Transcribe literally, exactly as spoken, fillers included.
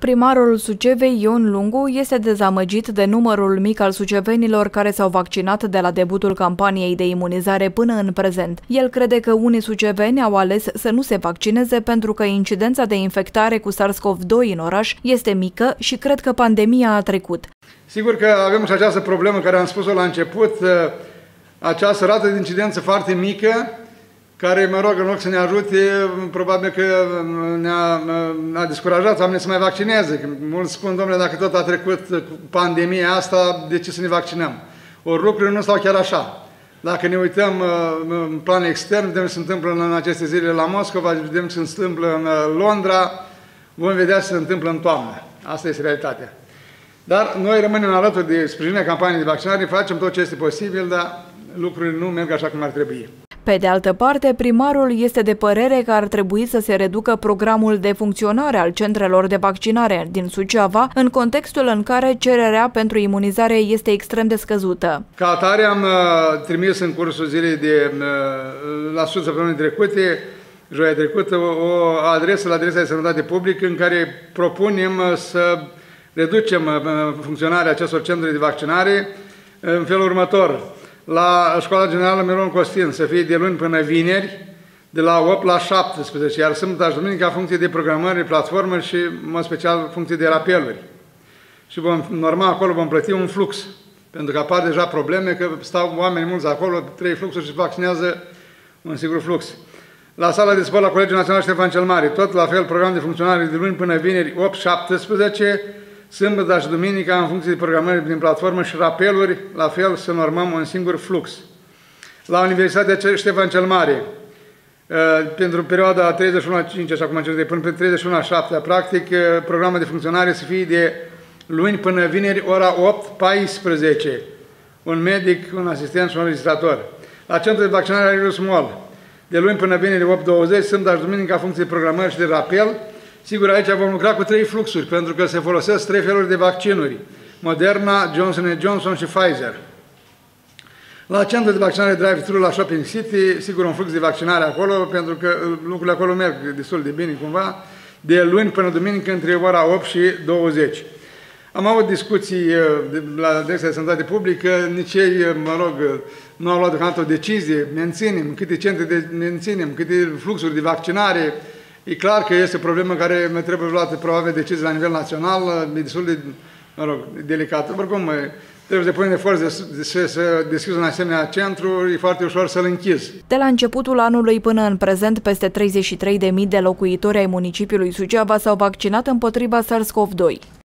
Primarul Sucevei, Ion Lungu, este dezamăgit de numărul mic al sucevenilor care s-au vaccinat de la debutul campaniei de imunizare până în prezent. El crede că unii suceveni au ales să nu se vaccineze pentru că incidența de infectare cu SARS-CoV doi în oraș este mică și cred că pandemia a trecut. Sigur că avem și această problemă care am spus-o la început, această rată de incidență foarte mică, care, mă rog, în loc să ne ajute, probabil că ne-a, ne-a descurajat oamenii să mai vaccineze. Mulți spun, domnule, dacă tot a trecut pandemia asta, de ce să ne vaccinăm? Ori lucrurile nu stau chiar așa. Dacă ne uităm în plan extern, vedem ce se întâmplă în aceste zile la Moscova, vedem ce se întâmplă în Londra, vom vedea ce se întâmplă în toamnă. Asta este realitatea. Dar noi rămânem alături de sprijinirea campaniei de vaccinare, facem tot ce este posibil, dar lucrurile nu merg așa cum ar trebui. Pe de altă parte, primarul este de părere că ar trebui să se reducă programul de funcționare al centrelor de vaccinare din Suceava, în contextul în care cererea pentru imunizare este extrem de scăzută. Ca atare am trimis în cursul zilei de la sfârșitul săptămânii trecute, joia trecută, o adresă la Direcția de Sănătate Publică în care propunem să reducem funcționarea acestor centre de vaccinare în felul următor. La Școala Generală Miron Costin să fie de luni până vineri, de la opt la șaptesprezece, iar sâmbătă și duminica în funcție de programări, platformă și, în mod special, în funcție de rapeluri. Și vom, normal, acolo vom plăti un flux, pentru că apar deja probleme, că stau oameni mulți acolo, trei fluxuri și vaccinează un singur flux. La sala de sport la Colegiul Național Ștefan cel Mare, tot la fel, program de funcționare de luni până vineri, opt șaptesprezece, sâmbătă și duminica, în funcție de programări din platformă și rapeluri, la fel, să normăm un singur flux. La Universitatea Ștefan cel Mare, pentru perioada treizeci și unu la cinci, așa cum am cerut, până pe treizeci și unu la șapte, practic, programul de funcționare să fie de luni până vineri, ora opt paisprezece. Un medic, un asistent și un registrator. La centrul de vaccinare Aurelius Mol, de luni până vineri, opt douăzeci, sâmbătă și duminica, în funcție de programări și de rapel. Sigur, aici vom lucra cu trei fluxuri, pentru că se folosesc trei feluri de vaccinuri. Moderna, Johnson and Johnson și Pfizer. La centrul de vaccinare Drive-Thru la Shopping City, sigur, un flux de vaccinare acolo, pentru că lucrurile acolo merg destul de bine, cumva, de luni până duminică, între ora opt și douăzeci. Am avut discuții la Direcția de Sănătate Publică, nici ei, mă rog, nu au luat deocamdată o decizie, menținem, câte centre de menținem, câte fluxuri de vaccinare. E clar că este o problemă care trebuie luată probabil decizii la nivel național, e destul de, mă rog, delicată. Oricum, trebuie să depunem efort să, să deschizi un asemenea centru, e foarte ușor să-l închizi. De la începutul anului până în prezent, peste treizeci și trei de mii de locuitori ai municipiului Suceava s-au vaccinat împotriva SARS-CoV doi.